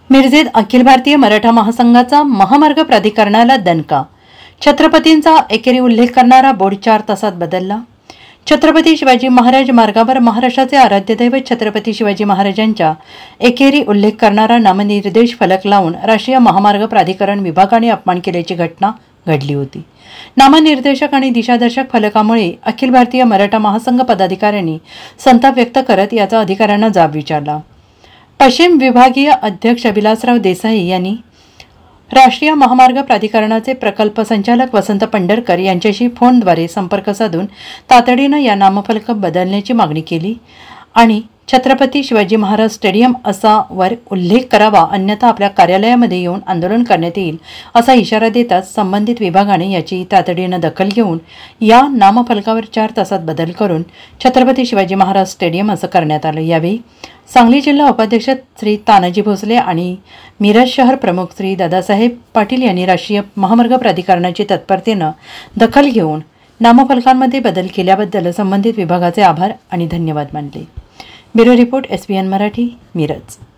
मिरजेत अखिल भारतीय मराठा महासंघाचा महामार्ग प्राधिकरणाला दणका। छत्रपतींचा एकेरी उल्लेख करणारा बोर्ड 4 तासात बदलला। छत्रपती शिवाजी महाराज मार्गावर महाराष्ट्राचे आराध्य दैवत छत्रपती शिवाजी महाराजांच्या एकेरी उल्लेख करणारा नामनिर्देश फलक लावून राष्ट्रीय महामार्ग प्राधिकरण विभागाने अपमान केल्याची घटना घडली होती। नामनिर्देशक आणि दिशादर्शक फलकामुळे अखिल भारतीय मराठा महासंघ पदाधिकाऱ्यांनी संताप व्यक्त करत याचा अधिकाऱ्यांना जाब विचारला। पश्चिम विभागीय अध्यक्ष विलासराव देसाई यांनी राष्ट्रीय महामार्ग प्राधिकरणाचे प्रकल्प संचालक वसंत पंढरकर यांच्याशी फोनद्वारे संपर्क साधून तातडीने या नामफलक बदलण्याची मागणी केली आणि छत्रपती शिवाजी महाराज स्टेडियम असा वर उल्लेख करावा, अन्यथा आपल्या कार्यालयामध्ये येऊन आंदोलन करण्यात येईल असा इशारा देताच संबंधित विभागाने याची तातडीने दखल घेऊन या नामफलकावर 4 तासात बदल करून छत्रपती शिवाजी महाराज स्टेडियम असं करण्यात आलं। यावेळी सांगली जिल्हा उपाध्यक्ष श्री तानाजी भोसले आणि मिरज शहर प्रमुख श्री दादासाहेब पाटील यांनी राष्ट्रीय महामार्ग प्राधिकरणाची तत्परतेने दखल घेऊन नामफलकांमध्ये बदल केल्याबद्दल संबंधित विभागाचे आभार आणि धन्यवाद मानले। Bureau report SBN Marathi, Miraj.